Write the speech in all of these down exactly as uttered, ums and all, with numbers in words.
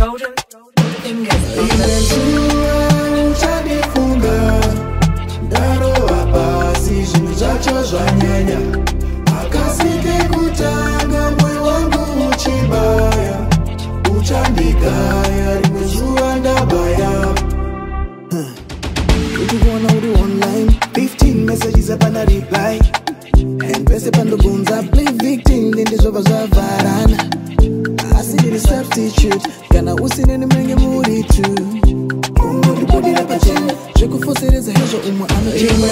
golden fingers. Uchandifunga daro abasi zvinhu zvacho zvanyanya akasike kutanga moyo wangu uchibaya uchandigaya rimwe zuva ndabaya ukikuona uri online fifteen messages apana reply and pese pandogunza play victim ndindizvobva zvavharana asi ndiri substitute kana usineni menge muri tu ungondibudira pachena zvekufosereza hezvo umwe anochema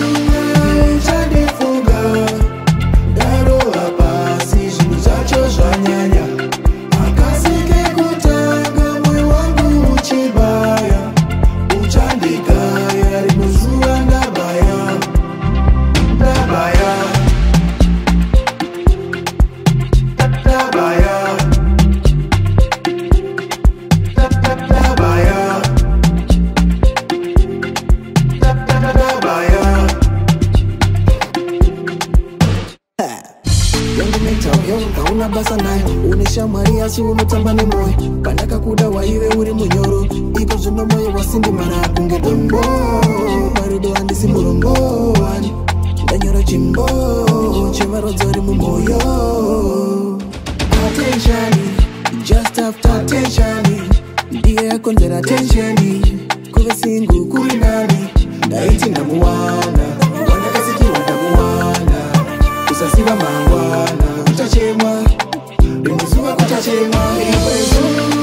Uchandifunga daro hapasi zvinhu zvacho zvanyanya akasike kutanga moyo wangu uchibaya uchandigaya rimwe zuva ndabaya ndabaya ndabaya ndabaya ndabaya yangu metayo hauna basa nayo uneshamwari asi unotamba nemoyo pandakakuda waive uri munyoro iko zvino moyo wasindi mara kunge dombo marudo handisi murombo ndanyora chimbo chevarodzori mumoyo attention just after attention ndiye yakonzera attention kuve singu kuri nani ndaiti ndamuwana wandakasikirwa ndamuwana kusasiva mangwana kutachema rimwe zuva kutachema